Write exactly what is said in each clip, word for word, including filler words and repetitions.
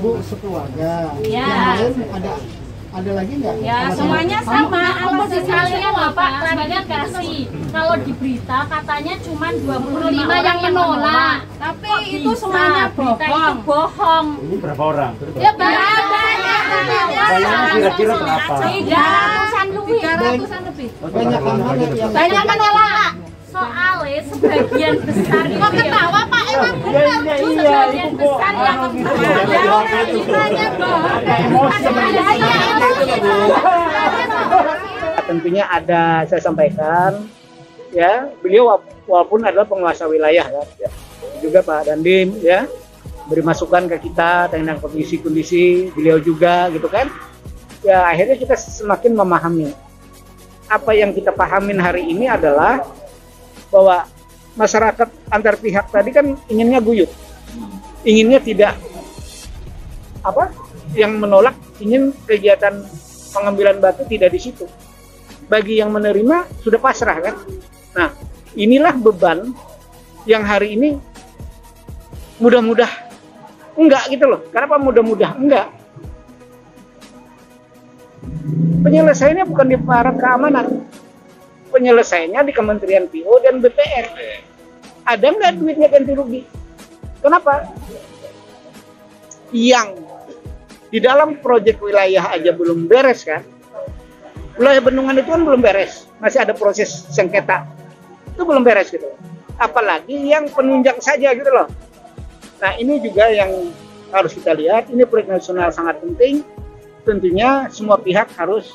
ibu sekeluarga. Ya. Yang lain ada ada lagi nggak? Ya, semuanya sama. Alasan misalnya Bapak klarifikasi. Kalau di berita katanya cuma dua puluh lima yang menolak. Tapi itu semuanya bohong. bohong. Ini berapa orang? Ya banyak. Banyak kira-kira berapa? Tiga ratusan lebih. Tiga ratusan lebih. Banyak yang mana yang Banyak menolak. Soalnya sebagian besar kok ketawa Pak, emang benar sebagian besar yang tentunya ada saya sampaikan ya, beliau walaupun adalah penguasa wilayah ya, juga Pak Dandim ya beri masukan ke kita tentang kondisi-kondisi beliau juga gitu kan ya, akhirnya kita semakin memahami apa yang kita pahamin hari ini adalah bahwa masyarakat antar pihak tadi kan inginnya guyup, inginnya tidak apa yang menolak ingin kegiatan pengambilan batu tidak di situ. Bagi yang menerima sudah pasrah kan. Nah inilah beban yang hari ini mudah-mudah enggak gitu loh. Kenapa mudah-mudah enggak? Penyelesaiannya bukan di aparat keamanan. Penyelesaiannya di Kementerian P O dan B P R. Ada nggak duitnya ganti rugi? Kenapa? Yang di dalam proyek wilayah aja belum beres kan? Wilayah bendungan itu kan belum beres, masih ada proses sengketa. Itu belum beres gitu. Apalagi yang penunjang saja gitu loh. Nah ini juga yang harus kita lihat. Ini proyek nasional sangat penting. Tentunya semua pihak harus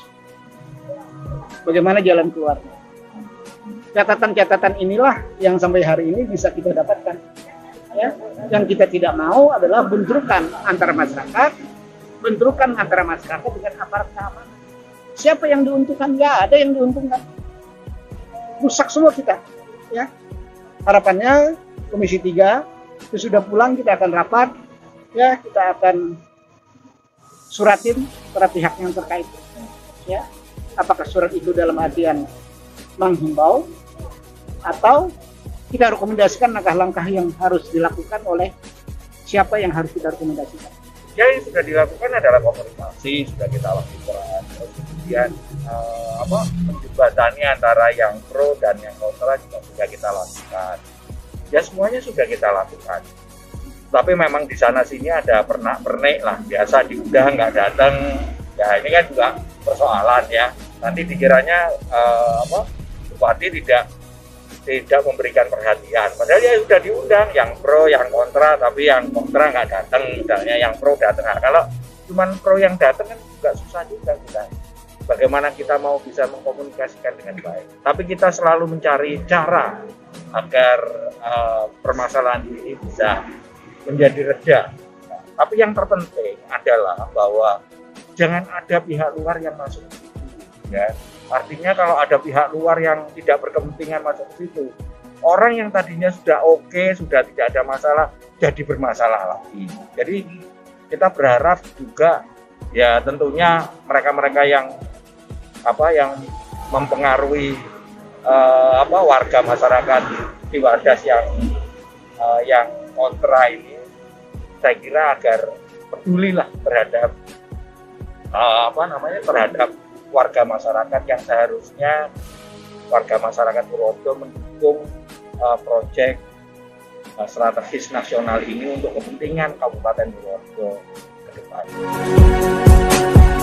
bagaimana jalan keluarnya. Catatan-catatan inilah yang sampai hari ini bisa kita dapatkan. Ya, yang kita tidak mau adalah bentrokan antara masyarakat, bentrokan antara masyarakat dengan aparat keamanan. Siapa yang diuntungkan? Nggak ada yang diuntungkan. Rusak semua kita. Ya, harapannya Komisi tiga sesudah pulang kita akan rapat. Ya, kita akan suratin para pihak yang terkait. Ya, apakah surat itu dalam artian menghimbau atau kita rekomendasikan langkah-langkah yang harus dilakukan oleh siapa yang harus kita rekomendasikan. Ya, yang sudah dilakukan adalah komunikasi, sudah kita lakukan. Kemudian eh, apa penjembatannya antara yang pro dan yang kontra juga sudah kita lakukan. Ya semuanya sudah kita lakukan. Tapi memang di sana sini ada pernak-pernik lah, biasa diundang nggak datang. Ya ini kan juga persoalan ya. Nanti dikiranya eh, apa bupati tidak tidak memberikan perhatian, padahal ya sudah diundang yang pro, yang kontra, tapi yang kontra nggak datang, misalnya yang pro datang. Nah, kalau cuma pro yang datang kan juga susah juga kita. Bagaimana kita mau bisa mengkomunikasikan dengan baik? Tapi kita selalu mencari cara agar uh, permasalahan ini bisa menjadi reda. Nah, tapi yang terpenting adalah bahwa jangan ada pihak luar yang masuk ke situ, ya. Artinya kalau ada pihak luar yang tidak berkepentingan masuk ke situ, orang yang tadinya sudah oke, sudah tidak ada masalah, jadi bermasalah lagi. Jadi kita berharap juga ya tentunya mereka-mereka yang apa yang mempengaruhi uh, apa warga masyarakat di Wadas yang uh, yang kontra ini, saya kira agar pedulilah terhadap uh, apa namanya terhadap warga masyarakat yang seharusnya warga masyarakat Purworejo mendukung uh, proyek uh, strategis nasional ini untuk kepentingan Kabupaten Purworejo ke depan.